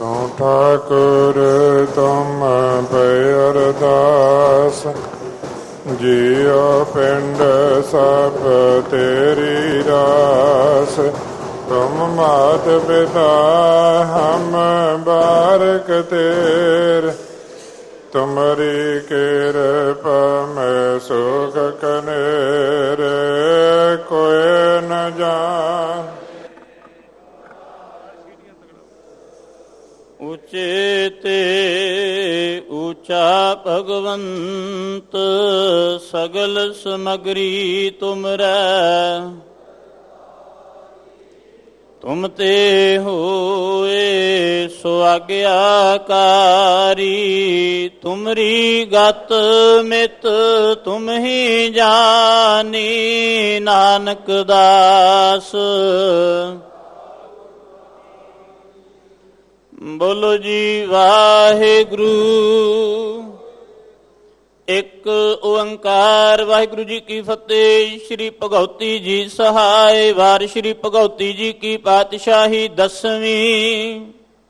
ਤੂੰ ਠਾਕੁਰ ਤੁਮ ਪੈ ਅਰਦਾਸ, ਜੀਉ ਪਿੰਡ ਸਭ ਤੇਰੀ ਰਾਸ। ਤੁਮ ਮਾਤ ਪਿਤਾ ਹਮ ਬਾਰਕ ਤੇਰ, ਤੁਮਰੀ ਕਿਰਪਾ ਮੈਂ ਸੁਖ ਕਨੇਰ, ਕੋਇ ਨ ਜਾਣ। ਉੱਚੇ ਤੇ ਉੱਚਾ ਭਗਵੰਤ, ਸਗਲ ਸਮਗਰੀ ਤੁਮਰੈ। ਤੁਮ ਤੇ ਹੋਏ ਸੁਆਗਿਆਕਾਰੀ, ਤੁਮਰੀ ਗਤ ਮਿਤ ਤੁਮ ਹੀ ਜਾਨੀ, ਨਾਨਕ ਦਾਸ। ਬੋਲੋ ਜੀ ਵਾਹਿਗੁਰੂ। ਇੱਕ ਓੰਕਾਰ। ਵਾਹਿਗੁਰੂ ਜੀ ਕੀ ਫਤਿਹ। ਸ਼੍ਰੀ ਭਗਉਤੀ ਜੀ ਸਹਾਇ। ਵਾਰ ਸ਼੍ਰੀ ਭਗਉਤੀ ਜੀ ਕੀ ਪਾਤਸ਼ਾਹੀ ਦਸਵੀਂ।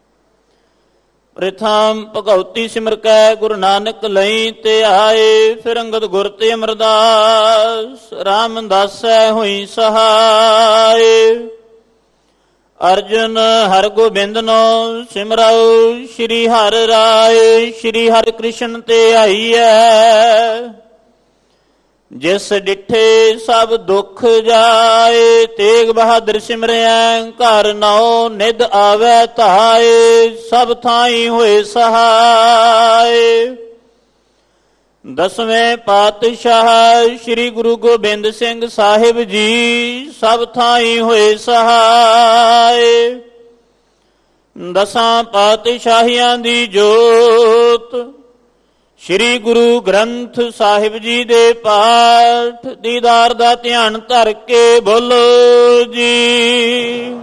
ਪ੍ਰਥਮ ਭਗਉਤੀ ਸਿਮਰ ਕੈ ਗੁਰੂ ਨਾਨਕ ਲਈ ਤੇ ਆਏ, ਫਿਰ ਅੰਗਦ ਗੁਰ ਤੇ ਅਮਰਦਾਸ, ਰਾਮਦਾਸੈ ਹੋਈ ਸਹਾਇ। ਅਰਜੁਨ ਹਰਿ ਗੋਬਿੰਦਨੋ ਸਿਮਰਉ, ਸ਼੍ਰੀ ਹਰਿ ਰਾਏ ਸ਼੍ਰੀ ਹਰਿ ਕ੍ਰਿਸ਼ਨ ਤੇ ਆਈਐ। ਜਿਸ ਡਿਠੇ ਸਭ ਦੁੱਖ ਜਾਏ, ਤੇਗ ਬਹਾਦਰ ਸਿਮਰਿਐ ਘਰ ਨਉ ਨਿਧ ਆਵੈ ਧਾਏ, ਸਭ ਥਾਈ ਹੋਏ ਸਹਾਇ। ਦਸਵੇਂ ਪਾਤਸ਼ਾਹ ਸ਼੍ਰੀ ਗੁਰੂ ਗੋਬਿੰਦ ਸਿੰਘ ਸਾਹਿਬ ਜੀ, ਸਭ ਥਾਈ ਹੋਏ ਸਹਾਇ। ਦਸਾਂ ਪਾਤਸ਼ਾਹੀਆਂ ਦੀ ਜੋਤ, ਸ਼੍ਰੀ ਗੁਰੂ ਗ੍ਰੰਥ ਸਾਹਿਬ ਜੀ ਦੇ ਪਾਠ ਦੀਦਾਰ ਦਾ ਧਿਆਨ ਧਰ ਕੇ ਬੋਲੋ ਜੀ।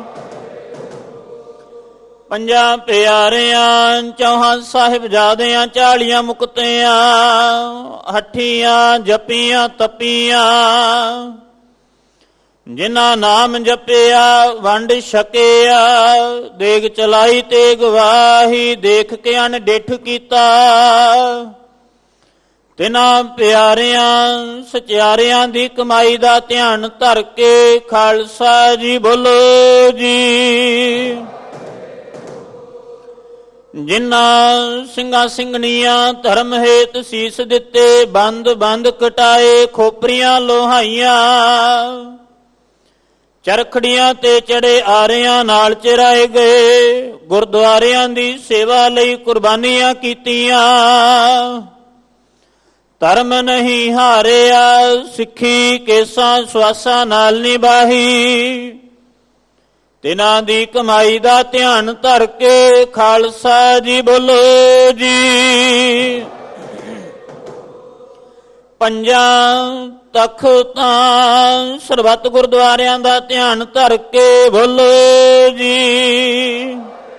ਪੰਜਾਂ ਪਿਆਰਿਆਂ ਚੌਹਾਂ ਸਾਹਿਬਜ਼ਾਦਿਆਂ, 40 ਮੁਕਤਿਆਂ, ਹੱਠੀਆਂ ਜਪੀਆਂ ਤਪੀਆਂ, ਜਿਨ੍ਹਾਂ ਨਾਮ ਜਪਿਆ ਵੰਡ ਛਕਿਆ, ਦੇਗ ਚਲਾਈ ਤੇ ਗਵਾਹੀ, ਦੇਖ ਕੇ ਅਣਡਿੱਠ ਕੀਤਾ। ਤਿਨਾਂ ਪਿਆਰਿਆਂ ਸਚਿਆਰਿਆਂ ਦੀ ਕਮਾਈ ਦਾ ਧਿਆਨ ਧਰ ਕੇ ਖਾਲਸਾ ਜੀ ਬੋਲੋ ਜੀ। ਜਿਨ੍ਹਾਂ ਸਿੰਘਾਂ ਸਿੰਘਣੀਆਂ ਧਰਮ ਹੇਤ ਸੀਸ ਦਿੱਤੇ, ਬੰਦ ਬੰਦ ਕਟਾਏ, ਖੋਪਰੀਆਂ ਲੋਹਾਈਆਂ, ਚਰਖੜੀਆਂ ਤੇ ਚੜੇ ਆਰਿਆਂ ਨਾਲ ਚਿਰਾਏ ਗਏ, ਗੁਰਦੁਆਰਿਆਂ ਦੀ ਸੇਵਾ ਲਈ ਕੁਰਬਾਨੀਆਂ ਕੀਤੀਆਂ। ਧਰਮ ਨਹੀਂ ਹਾਰਿਆ, ਸਿੱਖੀ ਕੇਸਾਂ ਸਵਾਸਾਂ ਨਾਲ ਨਿਭਾਈ। ਤਿਨਾਂ ਦੀ ਕਮਾਈ ਦਾ ਧਿਆਨ ਧਰ ਕੇ ਖਾਲਸਾ ਜੀ ਬੋਲੋ ਜੀ। ਪੰਜਾਂ ਤਖ਼ਤਾਂ ਸਰਬੱਤ ਗੁਰਦੁਆਰਿਆਂ ਦਾ ਧਿਆਨ ਧਰ ਕੇ ਬੋਲੋ ਜੀ।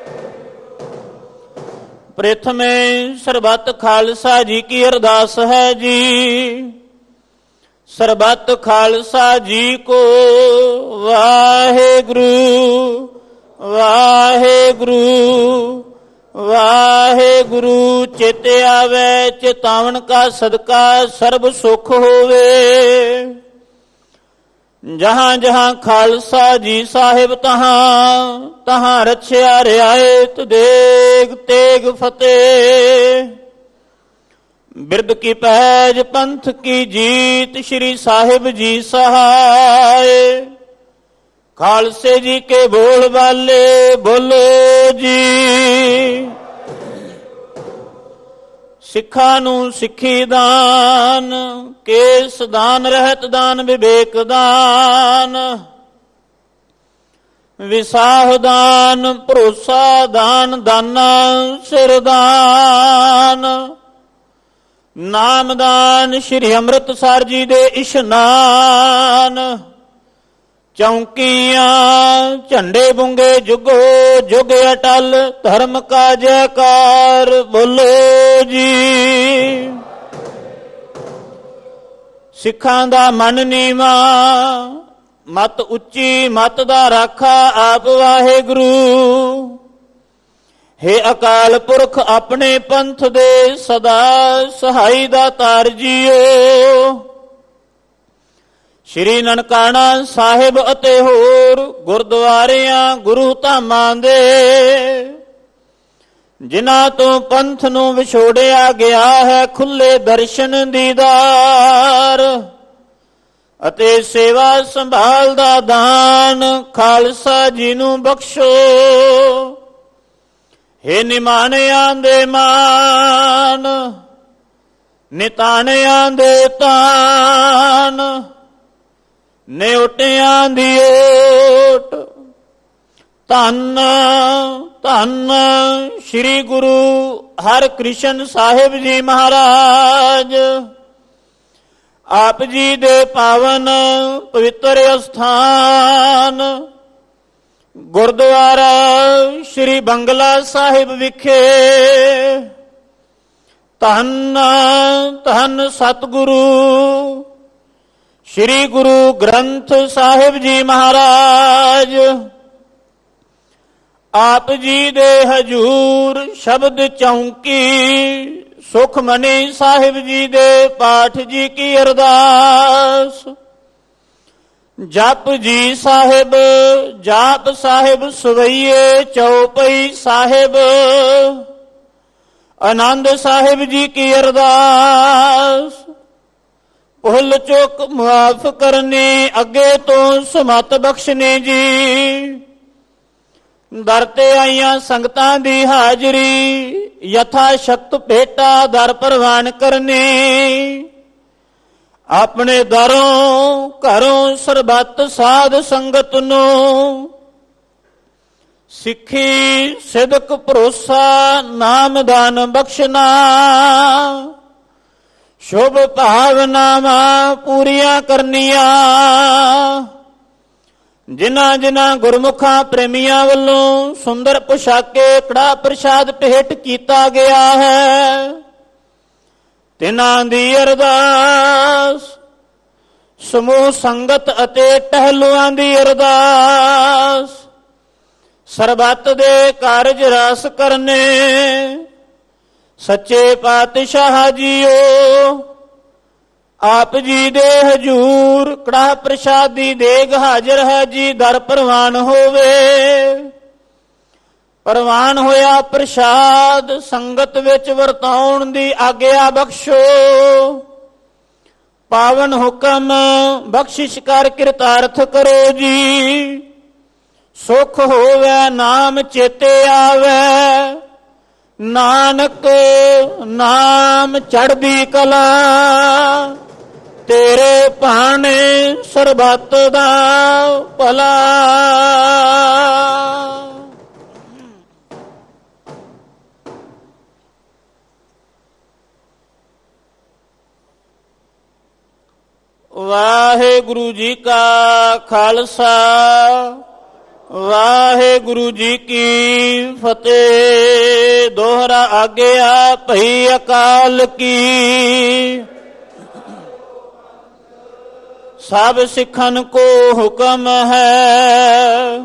ਪ੍ਰਥਮੇ ਸਰਬੱਤ ਖਾਲਸਾ ਜੀ ਕੀ ਅਰਦਾਸ ਹੈ ਜੀ। ਸਰਬੱਤ ਖਾਲਸਾ ਜੀ ਕੋ ਵਾਹਿਗੁਰੂ ਵਾਹਿਗੁਰੂ ਵਾਹਿਗੁਰੂ। ਚਿਤ ਆਵੈ ਚਿਤਾਵਨ ਕਾ ਸਦਕਾ ਸਰਬ ਸੁਖ ਹੋਵੇ। ਜਹਾਂ ਜਹਾਂ ਖਾਲਸਾ ਜੀ ਸਾਹਿਬ, ਤਹਾਂ ਤਹਾਂ ਰਛਿਆ ਰਿਆਇਤ ਦੇਗ ਤੇਗ ਫਤਿਹ। ਬਿਰਦ ਕੀ ਪੈਜ ਪੰਥ ਕੀ ਜੀਤ, ਸ਼੍ਰੀ ਸਾਹਿਬ ਜੀ ਸਹਾਇ। ਖਾਲਸੇ ਜੀ ਕੇ ਬੋਲ ਵਾਲੇ ਬੋਲੋ ਜੀ। ਸਿੱਖਾਂ ਨੂੰ ਸਿੱਖੀ ਦਾਨ, ਕੇਸ ਦਾਨ, ਰਹਿਤ ਦਾਨ, ਵਿਵੇਕ ਦਾਨ, ਵਿਸਾਹ ਦਾਨ, ਭਰੋਸਾ ਦਾਨ, ਦਾਨਾ ਸਿਰ ਦਾਨ, ਨਾਮਦਾਨ, ਸ਼੍ਰੀ ਅੰਮ੍ਰਿਤਸਰ ਜੀ ਦੇ ਇਸ਼ਨਾਨ। ਚੌਂਕੀਆਂ ਝੰਡੇ ਬੁੰਗੇ ਜੁਗੋ ਜੁਗ ਅਟਲ, ਧਰਮ ਕਾ ਜੈਕਾਰ ਬੋਲੋ ਜੀ। ਸਿੱਖਾਂ ਦਾ ਮਨ ਨੀਵਾਂ, ਮਤ ਉੱਚੀ, ਮਤ ਦਾ ਰਾਖਾ ਆਪ ਵਾਹਿਗੁਰੂ। ਹੇ ਅਕਾਲ ਪੁਰਖ ਆਪਣੇ ਪੰਥ ਦੇ ਸਦਾ ਸਹਾਈ ਦਾਤਾਰ ਜੀਓ। ਸ਼੍ਰੀ ਨਨਕਾਣਾ ਸਾਹਿਬ ਅਤੇ ਹੋਰ ਗੁਰਦੁਆਰਿਆਂ ਗੁਰੂ ਧਾਮਾਂ ਦੇ ਜਿਨ੍ਹਾਂ ਤੋਂ ਪੰਥ ਨੂੰ ਵਿਛੋੜਿਆ ਗਿਆ ਹੈ, ਖੁੱਲੇ ਦਰਸ਼ਨ ਦੀਦਾਰ ਅਤੇ ਸੇਵਾ ਸੰਭਾਲ ਦਾ ਦਾਨ ਖਾਲਸਾ ਜੀ ਨੂੰ ਬਖਸ਼ੋ। ਹੇ ਨਿਮਾਣਿਆਂ ਦੇ ਮਾਨ, ਨਿਤਾਣਿਆਂ ਦੇ ਤਾਨ, ਨਿਉਟਿਆਂ ਦੀ ਓਟ, ਧੰਨ ਧੰਨ ਸ੍ਰੀ ਗੁਰੂ ਹਰਿਕ੍ਰਿਸ਼ਨ ਸਾਹਿਬ ਜੀ ਮਹਾਰਾਜ। ਆਪ ਜੀ ਦੇ ਪਾਵਨ ਪਵਿੱਤਰ ਅਸਥਾਨ ਗੁਰਦੁਆਰਾ ਸ੍ਰੀ ਬੰਗਲਾ ਸਾਹਿਬ ਵਿਖੇ ਧੰਨ ਧੰਨ ਸਤਿਗੁਰੂ ਸ੍ਰੀ ਗੁਰੂ ਗ੍ਰੰਥ ਸਾਹਿਬ ਜੀ ਮਹਾਰਾਜ ਆਪ ਜੀ ਦੇ ਹਜੂਰ ਸ਼ਬਦ ਚੌਂਕੀ ਸੁਖਮਨੀ ਸਾਹਿਬ ਜੀ ਦੇ ਪਾਠ ਜੀ ਕੀ ਅਰਦਾਸ। ਜਪ ਜੀ ਸਾਹਿਬ, ਜਾਪ ਸਾਹਿਬ, ਸਵਈਏ ਚੌਪਈ ਸਾਹਿਬ, ਆਨੰਦ ਸਾਹਿਬ ਜੀ ਕੀ ਅਰਦਾਸ। ਭੁੱਲ ਚੁੱਕ ਮੁਆਫ ਕਰਨੀ, ਅੱਗੇ ਤੋਂ ਸਮਤ ਬਖਸ਼ਣੀ ਜੀ। ਦਰ ਤੇ ਆਈਆਂ ਸੰਗਤਾਂ ਦੀ ਹਾਜ਼ਰੀ ਯਥਾ ਸ਼ਕਤ ਭੇਟਾ ਦਰ ਪ੍ਰਵਾਨ ਕਰਨੀ। ਆਪਣੇ ਦਰੋਂ ਘਰੋਂ ਸਰਬੱਤ ਸਾਧ ਸੰਗਤ ਨੂੰ ਸਿੱਖੀ ਸਿਦਕ ਭਰੋਸਾ ਨਾਮ ਦਾਨ ਬਖਸ਼ਣਾ। ਸ਼ੁਭ ਭਾਵਨਾਵਾਂ ਪੂਰੀਆਂ ਕਰਨੀਆਂ। ਜਿਨ੍ਹਾਂ ਜਿਨ੍ਹਾਂ ਗੁਰਮੁਖਾਂ ਪ੍ਰੇਮੀਆਂ ਵੱਲੋਂ ਸੁੰਦਰ ਪੁਸ਼ਾਕੇ ਕੜਾ ਪ੍ਰਸ਼ਾਦ ਭੇਟ ਕੀਤਾ ਗਿਆ ਹੈ, ਤਿਨਾਂ ਦੀ ਅਰਦਾਸ। ਸਮੂਹ ਸੰਗਤ ਅਤੇ ਟਹਿਲੂਆਂ ਦੀ ਅਰਦਾਸ। ਸਰਬੱਤ ਦੇ ਕਾਰਜ ਰਸ ਕਰਨੇ ਸੱਚੇ ਪਾਤਸ਼ਾਹ ਜੀਓ। ਆਪ ਜੀ ਦੇ ਹਜੂਰ ਕੜਾ ਪ੍ਰਸ਼ਾਦੀ ਦੇਗ ਹਾਜ਼ਰ ਹੈ ਜੀ। ਦਰ ਪ੍ਰਵਾਨ ਹੋਵੇ। ਪ੍ਰਵਾਨ ਹੋਇਆ ਪ੍ਰਸ਼ਾਦ ਸੰਗਤ ਵਿੱਚ ਵਰਤਾਉਣ ਦੀ ਆਗਿਆ ਬਖਸ਼ੋ। ਪਾਵਨ ਹੁਕਮ ਬਖਸ਼ਿਸ਼ ਕਰ ਕਿਰਤਾਰਥ ਕਰੋ ਜੀ। ਸੁਖ ਹੋਵੇ ਨਾਮ ਚੇਤੇ ਆਵੇ, ਨਾਨਕ ਨਾਮ ਚੜ੍ਹਦੀ ਕਲਾ। ਤੇਰੇ ਭਾਣੇ ਸਰਬੱਤ ਦਾ ਭਲਾ। ਵਾਹਿਗੁਰੂ ਜੀ ਕਾ ਖਾਲਸਾ, ਵਾਹਿਗੁਰੂ ਜੀ ਕੀ ਫਤਿਹ। ਦੋਹਰਾ ਆਗਿਆ ਭਈ ਅਕਾਲ ਕੀ। ਸਭ ਸਿੱਖਨ ਕੋ ਹੁਕਮ ਹੈ,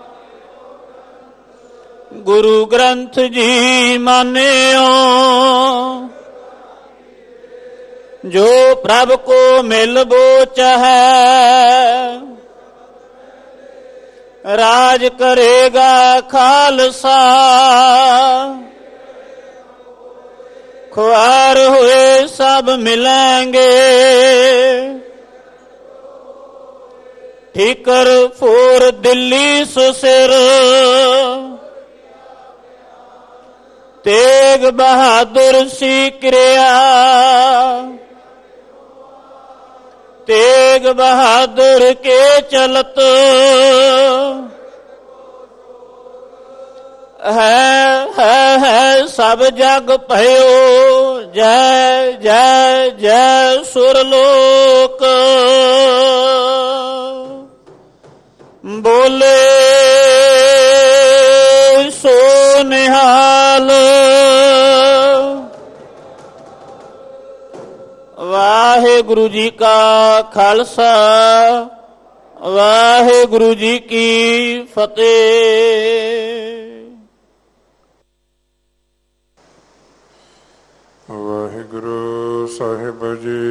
ਗੁਰੂ ਗ੍ਰੰਥ ਜੀ ਮਾਨਿਓ। ਜੋ ਪ੍ਰਭ ਕੋ ਮਿਲ ਬੋਚ ਹੈ, ਰਾਜ ਕਰੇਗਾ ਖਾਲਸਾ। ਖੁਆਰ ਹੋਏ ਸਭ ਮਿਲਾਂਗੇ, ਠੀਕਰ ਫੋਰ ਦਿੱਲੀ ਸੁਸਿਰ। ਤੇਗ ਬਹਾਦਰ ਸੀ ਕਿਰਿਆ, ਤੇਗ ਬਹਾਦਰ ਕੇ ਚਲਤ। ਹੈ ਸਭ ਜਗ ਭਇਓ, ਜੈ ਜੈ ਜੈ ਸੁਰਲੋਕ। ਬੋਲੇ ਸੋ ਨਿਹਾਲ। ਵਾਹਿਗੁਰੂ ਜੀ ਕਾ ਖਾਲਸਾ, ਵਾਹਿਗੁਰੂ ਜੀ ਕੀ ਫਤਿਹ। ਵਾਹਿਗੁਰੂ ਸਾਹਿਬ ਜੀ।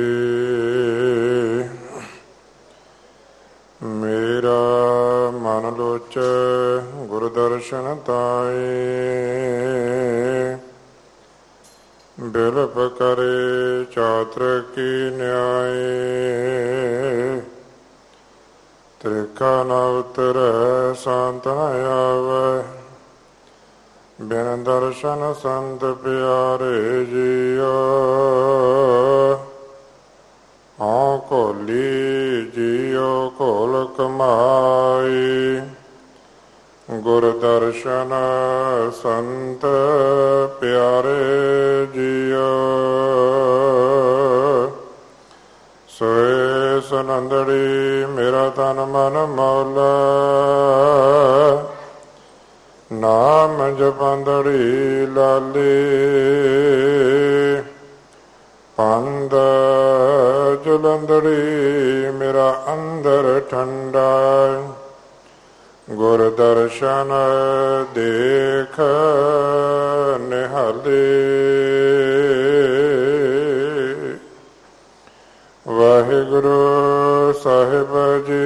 ਮੇਰਾ ਮਨ ਲੋਚੈ ਗੁਰ ਦਰਸ਼ਨ ਤਾਏ, ਬਿਲਪ ਕਰੇ ਚਾਤਰ ਕੀ ਨਿਆਏ। ਤ੍ਰਿਖਾ ਨ ਉਤਰੈ ਸੰਤ ਨ ਆਵੈ, ਬਿਨ ਦਰਸ਼ਨ ਸੰਤ ਪਿਆਰੇ ਜੀਓ। ਹਉ ਘੋਲੀ ਜੀਓ ਘੋਲ ਕਮਾਈ, ਗੁਰ ਦਰਸ਼ਨ ਸੰਤ ਪਿਆਰੇ ਜੀਓ। ਸੋਏ ਸੁਨੰਦੜੀ ਮੇਰਾ ਤਨ ਮਨ ਮੌਲਾ, ਨਾਮ ਜਪੰਦੜੀ ਲਾਲੀ। ਪੰਦ ਜੁਲੰਦੜੀ ਮੇਰਾ ਅੰਦਰ ਠੰਡਾ, ਗੁਰ ਦਰਸ਼ਨ ਦੇਖ ਨਿਹਾਲੇ। ਵਾਹਿਗੁਰੂ ਸਾਹਿਬ ਜੀ।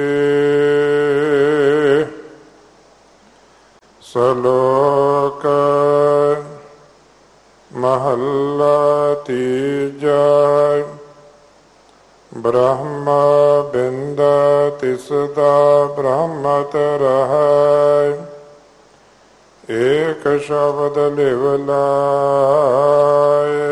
ਸ਼ਲੋਕ ਮਹੱਲਾ ਤੀਜਾ। ਬ੍ਰਹਮ ਬਿੰਦ ਤਿਸ ਦਾ ਬ੍ਰਹਮਤ ਰਹਿ, ਏਕ ਸ਼ਬਦ ਲਿਵ ਲਾਏ।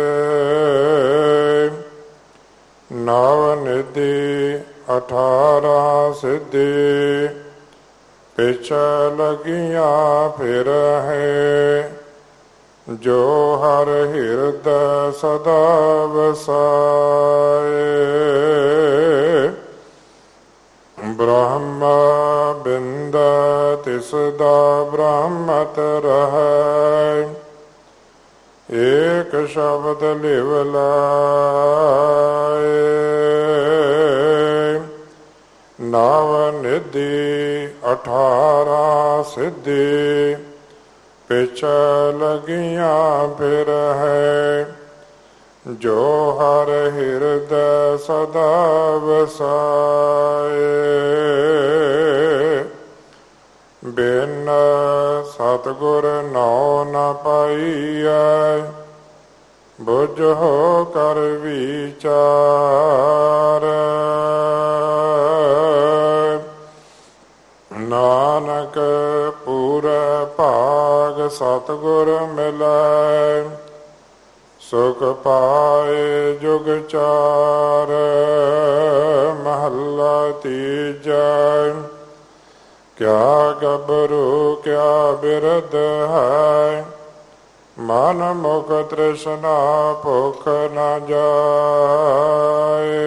ਨਵ ਨਿਧੀ 18 ਸਿੱਧੀ, ਪਿਛ ਲਗੀਆਂ ਫਿਰ ਹੈ। ਜੋ ਹਰ ਹਿਰਦੈ ਸਦਾ ਵਸਾਏ, ਬ੍ਰਹਮ ਬਿੰਦ ਤਿਸ ਦਾ ਬ੍ਰਹਮਤ ਰਹਿ, ਏਕ ਸ਼ਬਦ ਲਿਵ ਲਾਏ। ਨਵ ਨਿਧੀ 18 ਸਿੱਧੀ, ਪਿਛ ਲਗੀਆਂ ਫਿਰ ਹੈ। ਜੋ ਹਰ ਹਿਰਦੈ ਸਦਾ ਵਸਾਏ, ਬਿਨ ਸਤਿਗੁਰ ਨਾਉ ਨ ਪਾਈਐ। ਬੁਝੋ ਕਰ ਵਿਚਾਰ, ਨਾਨਕ ਪੂਰੈ ਭਾਗ ਸਤਿਗੁਰ ਮਿਲੈ। ਸੁਖ ਪਾਏ ਜੁਗ ਚਾਰ, ਮਹੱਲਾ ਤੀਜਾ। ਕਿਆ ਗੱਭਰੂ ਕਿਆ ਬਿਰਧ ਹੈ, ਮਨ ਮੁਖ ਤ੍ਰਿਸ਼ਨਾ ਭੁਖ ਨ ਜਾਏ।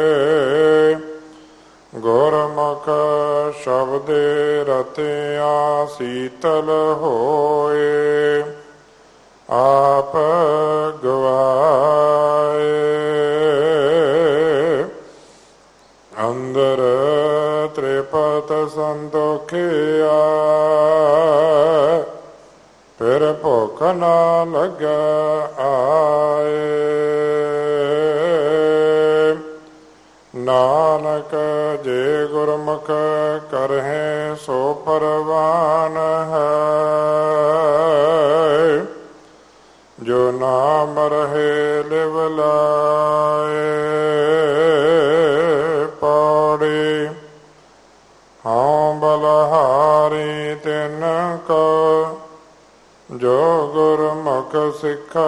ਗੁਰਮੁਖ ਸ਼ਬਦੇ ਰਤਿਆ ਸੀਤਲ ਹੋਏ, ਆਪ ਗਵਾਏ। ਅੰਦਰ ਤ੍ਰਿਪਤ ਸੰਤੋਖਿਆ, ਫਿਰ ਭੁਖ ਨਾ ਲੱਗਾ ਆਏ। ਨਾਨਕ ਜੇ ਗੁਰਮੁਖ ਕਰਹਿ ਸੋ ਪਰਵਾਨ ਹੈ। ਜੋ ਨਾਮ ਰਹੇ ਲਿਵ ਲਾਏ, ਪੌੜੀ ਹਉ ਬਲਹਾਰੀ ਤਿਨ ਕੋ, ਜੋ ਗੁਰਮੁਖ ਸਿਖਾਏ।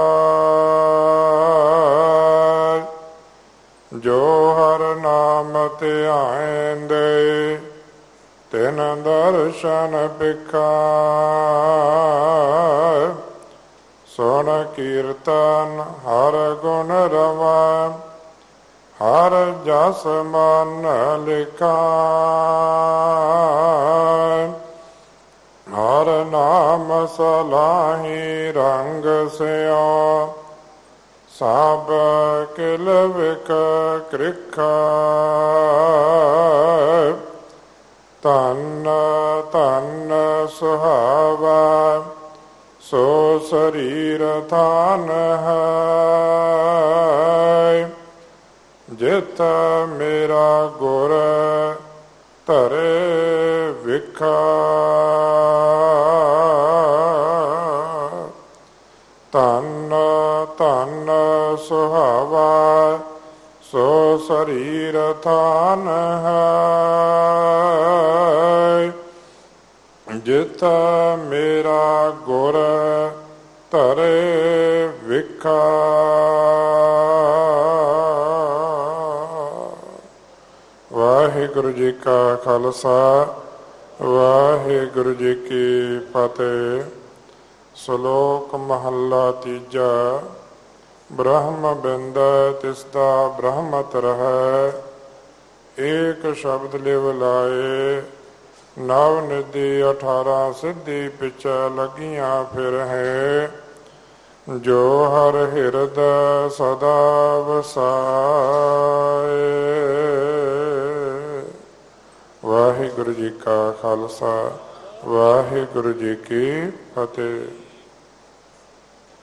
ਜੋ ਹਰ ਨਾਮ ਧਿਆਇਂਦੇ, ਤਿਨ ਦਰਸ਼ਨ ਪਿਖਾਏ। ਸੁਣ ਕੀਰਤਨ ਹਰ ਗੁਣ ਰਵਾ, ਹਰ ਜਸ ਮਨ ਲਿਖਾਏ। ਹਰ ਨਾਮ ਸਲਾਹੀ ਰੰਗ ਸਿਓ, ਸਭ ਕਿਲ ਵਿਖ ਕ੍ਰਿਖਾ। ਧੰਨ ਧੰਨ ਸੁਹਾਵਾ ਸੋ ਸਰੀਰ ਥਾਨ ਹੈ। ਜਿਤ ਮੇਰਾ ਗੁਰ ਧਰੇ ਵਿਖਾ। ਧੰਨ ਧੰਨ ਸੁਹਾਵਾ ਸੋ ਸਰੀਰ ਥਾਨ ਹੈ। ਜਿਤ ਮੇਰਾ ਗੁਰ ਧਰੇ ਵਿਖਾ। ਵਾਹਿਗੁਰੂ ਜੀ ਕਾ ਖਾਲਸਾ ਵਾਹਿਗੁਰੂ ਜੀ ਕੀ ਫਤਿਹ। ਸ਼ਲੋਕ ਮਹੱਲਾ ਤੀਜਾ। ਬ੍ਰਹਮ ਬਿੰਦ ਤਿਸਦਾ ਬ੍ਰਹਮਤ ਰਹੈ। ਏਕ ਸ਼ਬਦ ਲਿਵ ਲਾਏ ਨਵ ਨਿਧੀ 18 ਸਿੱਧੀ ਪਿਛੈ ਲੱਗੀਆਂ ਫਿਰ ਹੈ। ਜੋ ਹਰ ਹਿਰਦੈ ਸਦਾ ਵਸਾਏ। ਵਾਹਿਗੁਰੂ ਜੀ ਕਾ ਖਾਲਸਾ ਵਾਹਿਗੁਰੂ ਜੀ ਕੀ ਫਤਿਹ।